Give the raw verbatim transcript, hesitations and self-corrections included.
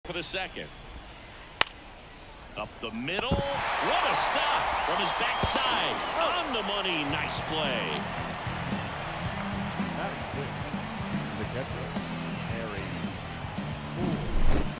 for the second. Up the middle. What a stop from his backside. On the money. Nice play. That is good.